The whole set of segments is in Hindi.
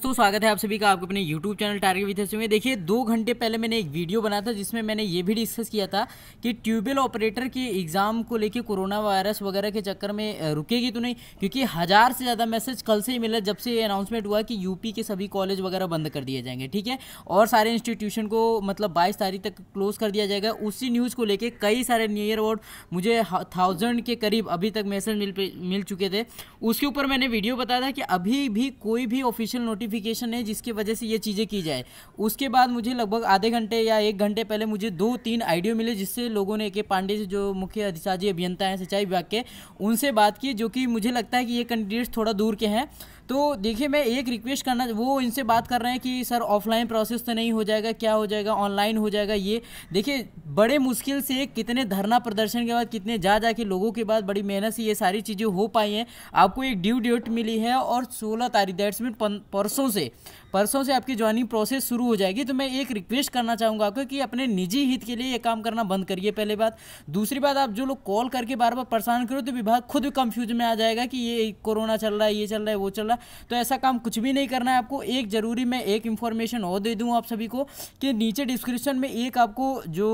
दोस्तों स्वागत है आप सभी का आपके अपने YouTube चैनल टारगेट विथ में। देखिए 2 घंटे पहले मैंने एक वीडियो बनाया था जिसमें मैंने ये भी डिस्कस किया था कि ट्यूबवेल ऑपरेटर के एग्ज़ाम को लेके कोरोना वायरस वगैरह के चक्कर में रुकेगी तो नहीं, क्योंकि 1000 से ज़्यादा मैसेज कल से ही मिला जब से ये अनाउंसमेंट हुआ कि यूपी के सभी कॉलेज वगैरह बंद कर दिए जाएंगे। ठीक है, और सारे इंस्टीट्यूशन को मतलब 22 तारीख तक क्लोज कर दिया जाएगा। उसी न्यूज़ को लेकर कई सारे नियर अबाउट मुझे 1000 के करीब अभी तक मैसेज मिल चुके थे। उसके ऊपर मैंने वीडियो बताया था कि अभी भी कोई भी ऑफिशियल नोटिफिकेशन है जिसकी वजह से ये चीज़ें की जाए। उसके बाद मुझे लगभग आधे घंटे या 1 घंटे पहले मुझे 2-3 आइडियो मिले जिससे लोगों ने के पांडे से जो मुख्य अधिशासी अभियंता हैं सिंचाई विभाग के, उनसे बात की, जो कि मुझे लगता है कि ये कैंडिडेट्स थोड़ा दूर के हैं। तो देखिए मैं एक रिक्वेस्ट करना, वो इनसे बात कर रहे हैं कि सर ऑफलाइन प्रोसेस तो नहीं हो जाएगा, क्या हो जाएगा, ऑनलाइन हो जाएगा। ये देखिए बड़े मुश्किल से कितने धरना प्रदर्शन के बाद, कितने जा के लोगों के बाद बड़ी मेहनत से ये सारी चीज़ें हो पाई हैं। आपको एक ड्यू डेट मिली है और 16 तारीख दैट्स मीन परसों से आपकी ज्वाइनिंग प्रोसेस शुरू हो जाएगी। तो मैं एक रिक्वेस्ट करना चाहूँगा आपको कि अपने निजी हित के लिए ये काम करना बंद करिए, पहले बात। दूसरी बात, आप जो लोग कॉल करके बार बार परेशान करो तो विभाग खुद कंफ्यूज में आ जाएगा कि ये कोरोना चल रहा है, ये चल रहा है, वो चल रहा है। तो ऐसा काम कुछ भी नहीं करना है आपको। एक जरूरी मैं एक इन्फॉर्मेशन और दे दूँ आप सभी को कि नीचे डिस्क्रिप्शन में एक आपको जो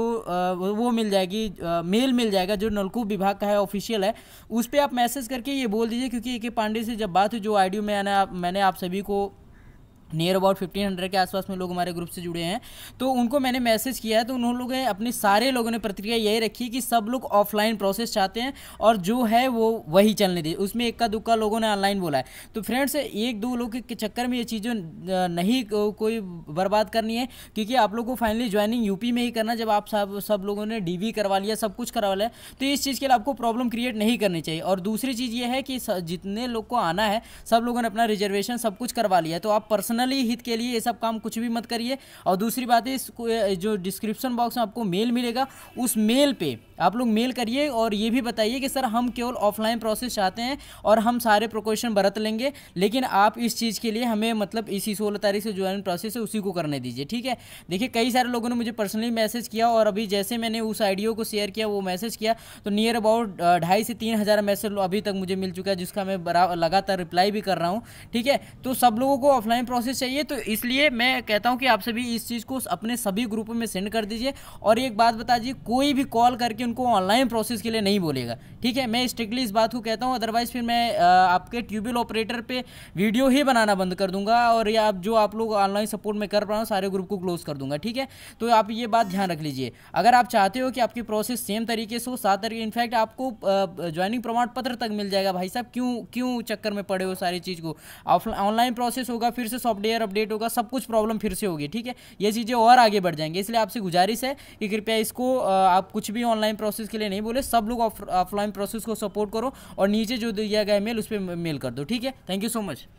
वो मिल जाएगी, मेल मिल जाएगा जो नलकूप विभाग का है, ऑफिशियल है। उस पर आप मैसेज करके ये बोल दीजिए, क्योंकि ए के पांडे से जब बात हुई, जो आइडियो में मैंने आप सभी को नियर अबाउट 1500 के आसपास में लोग हमारे ग्रुप से जुड़े हैं, तो उनको मैंने मैसेज किया है। तो उन लोगों ने अपने सारे लोगों ने प्रतिक्रिया यही रखी कि सब लोग ऑफलाइन प्रोसेस चाहते हैं और जो है वो वही चलने दी। उसमें इक्का दुक्का लोगों ने ऑनलाइन बोला है। तो फ्रेंड्स, 1-2 लोग के चक्कर में ये चीज़ें नहीं कोई बर्बाद करनी है, क्योंकि आप लोग को फाइनली ज्वाइनिंग यूपी में ही करना। जब आप सब लोगों ने डीवी करवा लिया, सब कुछ करवा लिया, तो इस चीज़ के लिए आपको प्रॉब्लम क्रिएट नहीं करनी चाहिए। और दूसरी चीज़ ये है कि जितने लोग को आना है सब लोगों ने अपना रिजर्वेशन सब कुछ करवा लिया है, तो आप पर्सनली हित के लिए ये सब काम कुछ भी मत करिए। और दूसरी बात है, जो डिस्क्रिप्शन बॉक्स में आपको मेल मिलेगा, उस मेल पे आप लोग मेल करिए और ये भी बताइए कि सर हम केवल ऑफलाइन प्रोसेस चाहते हैं और हम सारे प्रिकॉशन बरत लेंगे, लेकिन आप इस चीज़ के लिए हमें मतलब इसी 16 तारीख से ज्वाइन प्रोसेस है उसी को करने दीजिए। ठीक है, देखिए कई सारे लोगों ने मुझे पर्सनली मैसेज किया और अभी जैसे मैंने उस आइडियो को शेयर किया, वो मैसेज किया, तो नियर अबाउट 2,500 से 3,000 मैसेज अभी तक मुझे मिल चुका है, जिसका मैं लगातार रिप्लाई भी कर रहा हूँ। ठीक है, तो सब लोगों को ऑफलाइन प्रोसेस चाहिए, तो इसलिए मैं कहता हूं कि आप सभी इस चीज़ को अपने सभी ग्रुपों में सेंड कर दीजिए। और एक बात बता दीजिए, कोई भी कॉल करके उनको ऑनलाइन प्रोसेस के लिए नहीं बोलेगा। ठीक है, मैं स्ट्रिक्टली इस बात को कहता हूं, अदरवाइज फिर मैं आपके ट्यूबवेल ऑपरेटर पे वीडियो ही बनाना बंद कर दूंगा और या जो आप लोग ऑनलाइन सपोर्ट में कर रहा हूँ सारे ग्रुप को क्लोज कर दूंगा। ठीक है, तो आप ये बात ध्यान रख लीजिए। अगर आप चाहते हो कि आपकी प्रोसेस सेम तरीके से हो, 7 तरीके, इनफैक्ट आपको ज्वाइनिंग प्रमाण पत्र तक मिल जाएगा। भाई साहब क्यों चक्कर में पड़े हो सारी चीज़ को। ऑनलाइन प्रोसेस होगा, फिर से सॉफ्टवेयर अपडेट होगा, सब कुछ प्रॉब्लम फिर से होगी। ठीक है, ये चीज़ें और आगे बढ़ जाएंगे, इसलिए आपसे गुजारिश है कि कृपया इसको आप कुछ भी ऑनलाइन प्रोसेस के लिए नहीं बोले, सब लोग ऑफलाइन प्रोसेस को सपोर्ट करो और नीचे जो दिया गया मेल उस पर मेल कर दो। ठीक है, थैंक यू सो मच।